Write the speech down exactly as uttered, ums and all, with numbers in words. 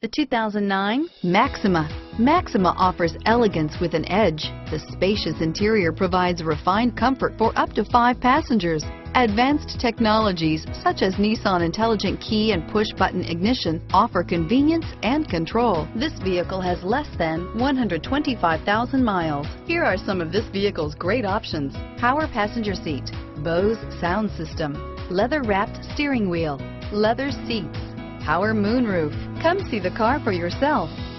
The two thousand nine Maxima. Maxima offers elegance with an edge. The spacious interior provides refined comfort for up to five passengers. Advanced technologies such as Nissan Intelligent Key and push-button ignition offer convenience and control. This vehicle has less than one hundred twenty-five thousand miles. Here are some of this vehicle's great options: power passenger seat, Bose sound system, leather-wrapped steering wheel, leather seats, power moonroof. Come see the car for yourself.